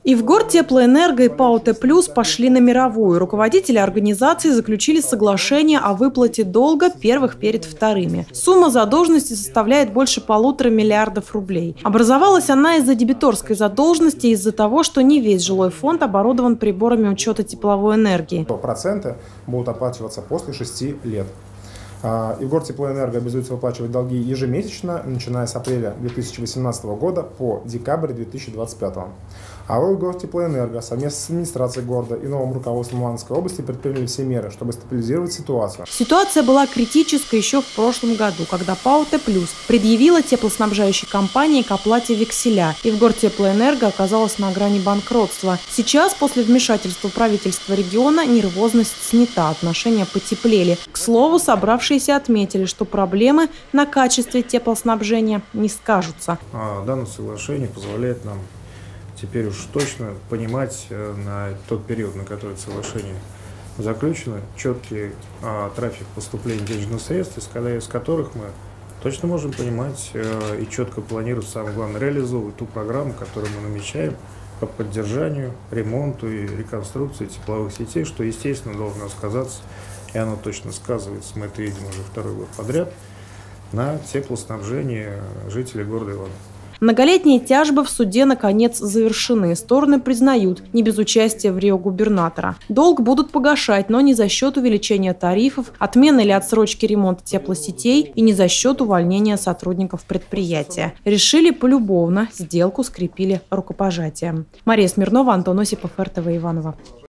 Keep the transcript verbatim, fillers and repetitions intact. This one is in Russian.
И в Ивгортеплоэнерго и ПАО Т плюс пошли на мировую. Руководители организации заключили соглашение о выплате долга первых перед вторыми. Сумма задолженности составляет больше полутора миллиардов рублей. Образовалась она из-за дебиторской задолженности и из-за того, что не весь жилой фонд оборудован приборами учета тепловой энергии. Проценты будут оплачиваться после шести лет. Ивгортеплоэнерго обязуется выплачивать долги ежемесячно, начиная с апреля две тысячи восемнадцатого года по декабрь две тысячи двадцать пятого. А у Ивгортеплоэнерго совместно с администрацией города и новым руководством Луганской области предприняли все меры, чтобы стабилизировать ситуацию. Ситуация была критической еще в прошлом году, когда ПАО Т плюс предъявила теплоснабжающей компании к оплате векселя. Ивгортеплоэнерго оказалась на грани банкротства. Сейчас, после вмешательства правительства региона, нервозность снята, отношения потеплели. К слову, собравшиеся отметили, что проблемы на качестве теплоснабжения не скажутся. Данное соглашение позволяет нам теперь уж точно понимать на тот период, на который соглашение заключено, четкий а, трафик поступления денежных средств, исходя из которых мы точно можем понимать а, и четко планировать, самое главное, реализовывать ту программу, которую мы намечаем по поддержанию, ремонту и реконструкции тепловых сетей, что, естественно, должно сказаться, и оно точно сказывается, мы это видим уже второй год подряд, на теплоснабжение жителей города Иваново. Многолетние тяжбы в суде наконец завершены. Стороны признают, не без участия в Рио губернатора. Долг будут погашать, но не за счет увеличения тарифов, отмены или отсрочки ремонта теплосетей и не за счет увольнения сотрудников предприятия. Решили полюбовно, сделку скрепили рукопожатием. Мария Смирнова, Антон Осипов, эр тэ вэ Иваново.